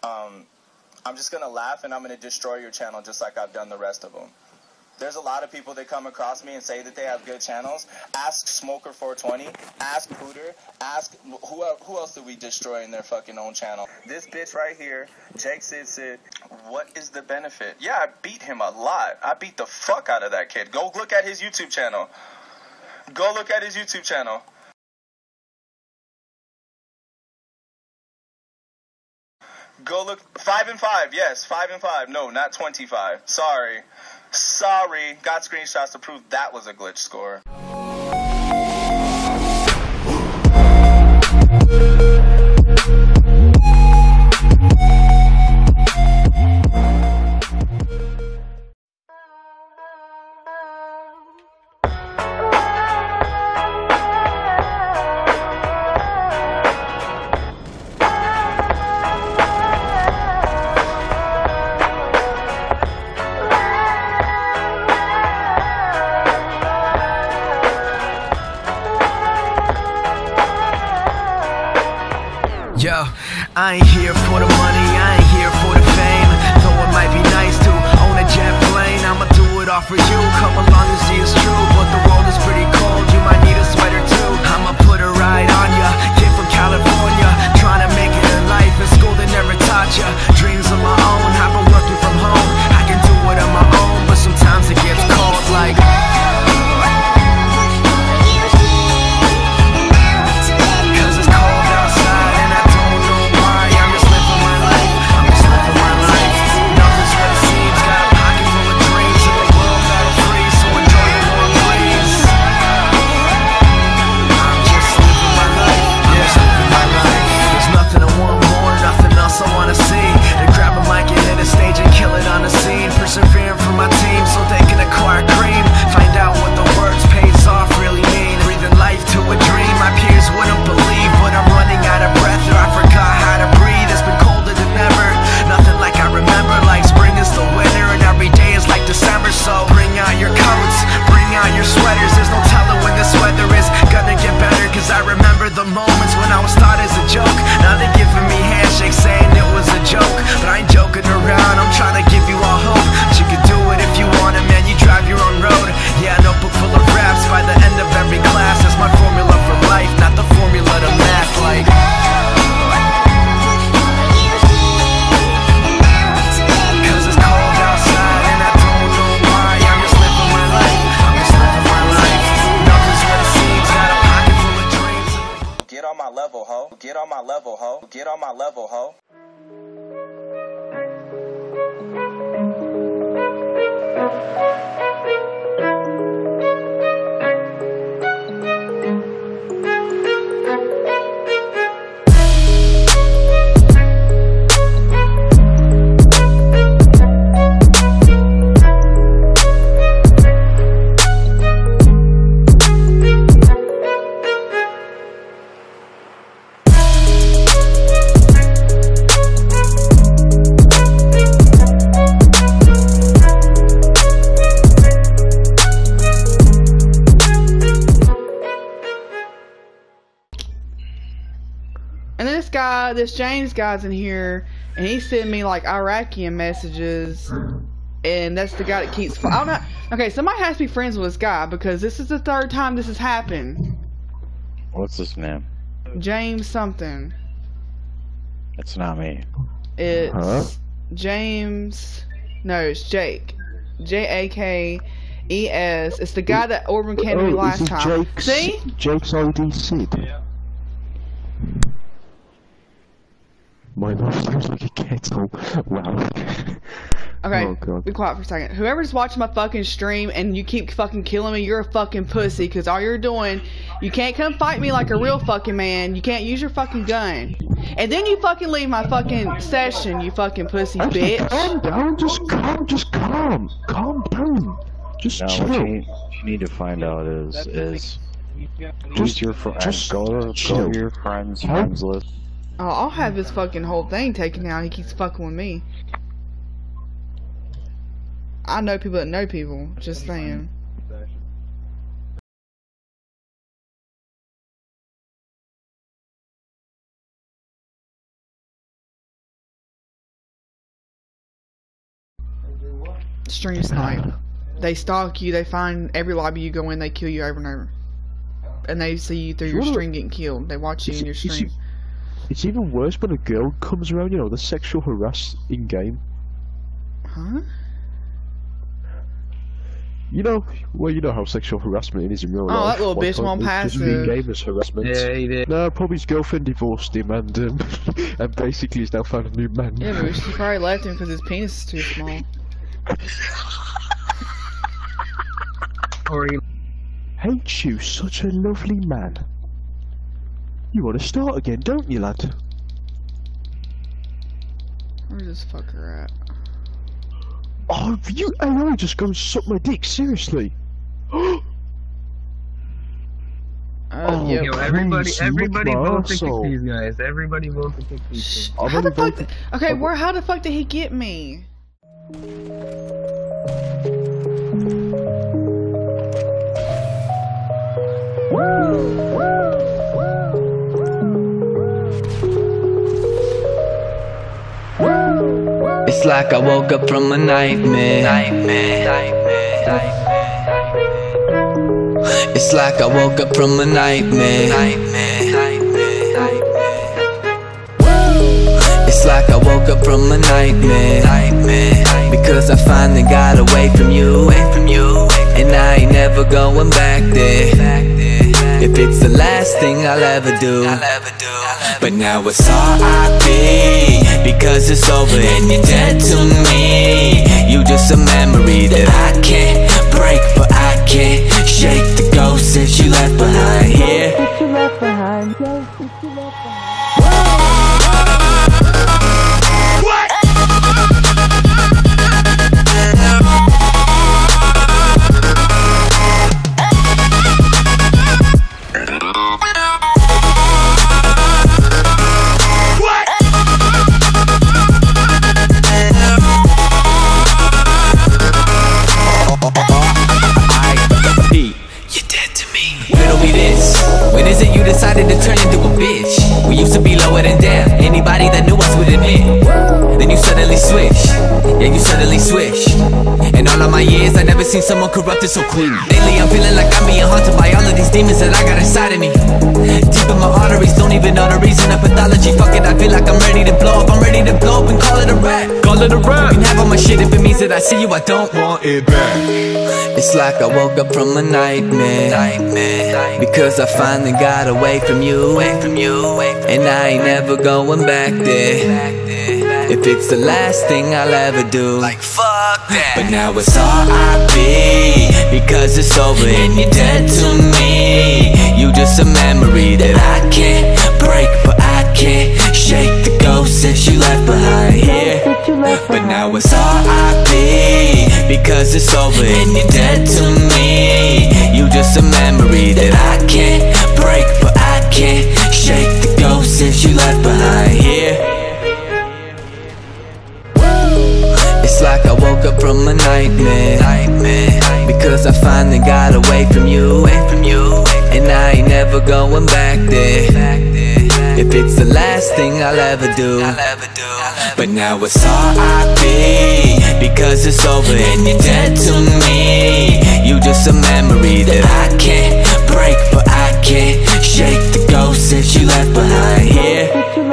I'm just going to laugh and I'm going to destroy your channel just like I've done the rest of them. There's a lot of people that come across me and say that they have good channels. Ask Smoker420, ask Hooter, ask who else did we destroy in their fucking own channel. This bitch right here, JakeSidSid, what is the benefit? Yeah, I beat him a lot. I beat the fuck out of that kid. Go look at his YouTube channel. Go look at his YouTube channel. Go look. 5 and 5. Yes, 5 and 5. No, not 25. Sorry. Got screenshots to prove that was a glitch score. Yo, I ain't here for the money, I ain't here for the fame. Though it might be nice to own a jet plane, I'ma do it all for you, come along and see it's true. But the world is pretty cold, you might need a sweater too. I'ma put a ride on ya, kid from California, trying to make it in life in school they never taught ya. Dreams of my own, I've been working from home, I can do it on my own, but sometimes it gets cold like persevering for my team so they can acquire cream. Find out what the words pays off really mean. Breathing life to a dream my peers wouldn't believe, but I'm running out of breath or I forgot how to breathe. It's been colder than ever, nothing like I remember. Like spring is the winter and every day is like December. So bring out your coats, bring out your sweaters. There's no telling when this weather is gonna get better. Cause I remember the moments when I was thought as a joke. Now they're giving me handshakes saying it was a joke. But I ain't joking around, I'm trying to give you all hope. You can do it if you want it, man, you drive your own road. Yeah, a notebook full of raps by the end of every class. That's my formula for life, not the formula to math like cause it's cold outside and I don't know why. I'm just living my life, I'm just living my life. Nothing's what it seems, got a pocket full of dreams. Get on my level, ho. Get on my level, ho. Get on my level, ho. And then this James guy's in here, and he's sending me like Iraqi messages, and that's the guy that keeps. I'm not okay. Somebody has to be friends with this guy because this is the third time this has happened. What's his name? James something. It's not me. It's James. No, it's Jake. JakeSidSid. It's the guy that Orban came to me last time. See? JakeSidSid. Yeah. My love feels like a kettle. Wow. Okay, oh, God. Be quiet for a second. Whoever's watching my fucking stream and you keep fucking killing me, you're a fucking pussy. Because all you're doing, you can't come fight me like a real fucking man. You can't use your fucking gun. And then you fucking leave my fucking session, you fucking pussy bitch. Calm down, just calm down. Just chill. What you need to find out is who's your friends. Go to your friends list. Oh, I'll have his fucking whole thing taken out. He keeps fucking with me. I know people that know people. Just saying. Stream snipe. They stalk you. They find every lobby you go in. They kill you over and over. And they see you through your stream getting killed. They watch you in your stream. It's even worse when a girl comes around, you know, the sexual harass in-game. Huh? You know, well, you know how sexual harassment is in real life. Oh, that little bitch won't pass it. In-game as harassment. Yeah, he did. No, probably his girlfriend divorced him and basically he's now found a new man. Yeah, but she probably left him because his penis is too small. Or he... Ain't you such a lovely man? You want to start again, don't you, lad? Where's this fucker at? Oh, you AI just go and suck my dick, seriously? Oh, Yo, everybody vote to kick arsehole. these guys. Everybody vote to kick these guys. How the fuck? Okay, how the fuck did he get me? It's like I woke up from a nightmare. It's like I woke up from a nightmare. It's like I woke up from a nightmare. Because I finally got away from you. And I ain't never going back there. If it's the last thing I'll ever do. But now it's R.I.P. because it's over and you're dead to me. You just a memory that I can't break, but I can't shake the ghost that you left behind here. Decided to turn into a bitch. We used to be lower than down. Anybody that knew us would admit. Then you suddenly switch. Yeah, you suddenly switch. And all of my years, I never seen someone corrupted so quick. Lately, I'm feeling like I'm being haunted by all of these demons that I got inside of me. Deep in my arteries, don't even know the reason of pathology. Fuck it, I feel like I'm ready to blow up. I'm ready to blow up and call it a rap. Call it a rap. You can have all my shit if it means that I see you, I don't want it back. It's like I woke up from a nightmare. Because I finally got away from you. And I ain't never going back there. If it's the last thing I'll ever do, like fuck that. But now it's R.I.P. because it's over and you're dead to me. You just a memory that I can't break, but I can't shake the ghost that you left behind here. But now it's R.I.P. because it's over and you're dead to me. You just a memory that I can't break, but I can't shake the ghost that you left behind here. It's like I woke up from a nightmare. Because I finally got away from you. And I ain't never going back there. If it's the last thing I'll ever do. But now it's R.I.P. because it's over and you're dead to me. You just a memory that I can't break, but I can't shake the ghost that you left behind here.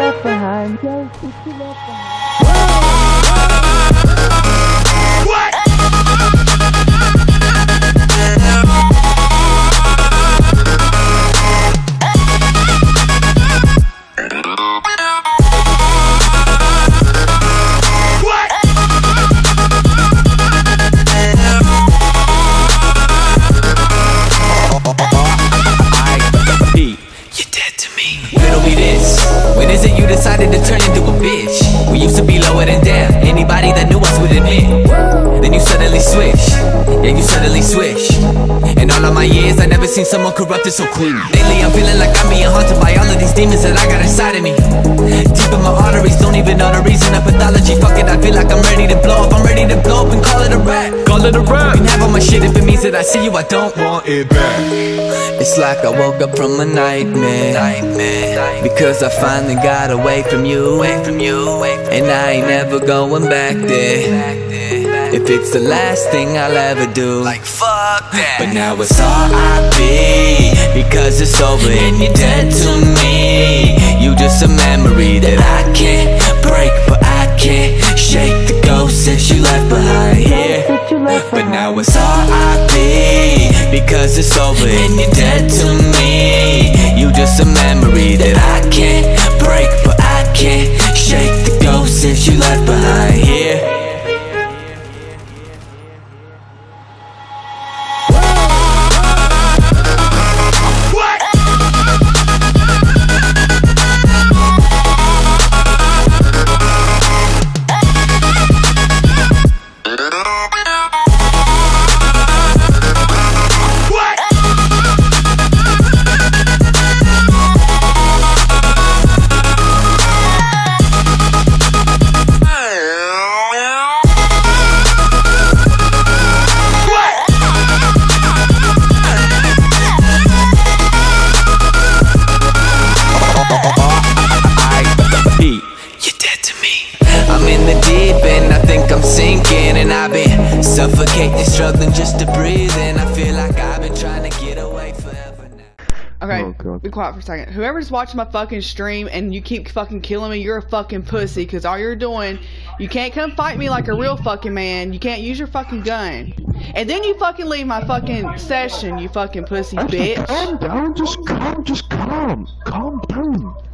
Decided to turn into a bitch. We used to be lower than down. Anybody that knew us would admit. Then you suddenly switch. Yeah, you suddenly switch. And all of my years, I never seen someone corrupted so quick. Lately, I'm feeling like I'm being haunted by all of these demons that I got inside of me. Deep in my arteries, don't even know the reason of pathology. Fuck it, I feel like I'm ready to blow up. I'm ready to blow up and call it a rap. Call it a rap. You can have all my shit if it means that I see you, I don't want it back. It's like I woke up from a nightmare. Because I finally got away from you. And I ain't never going back there. if it's the last thing I'll ever do. Like fuck that. But now it's R.I.P. because it's over and you're dead to me. You just a memory that I can't break, but I can't shake the ghost that you left behind here. But now it's R.I.P. because it's over and you're dead to me. You just a memory that I can't break, but I can't shake the ghost that you left behind here. Suffocating, struggling just to breathe, and I feel like I've been trying to get away forever now. Okay, Oh, be quiet for a second. Whoever's watching my fucking stream and you keep fucking killing me, you're a fucking pussy, because all you're doing, you can't come fight me like a real fucking man, you can't use your fucking gun. And then you fucking leave my fucking session, you fucking pussy bitch. Calm down, just calm down.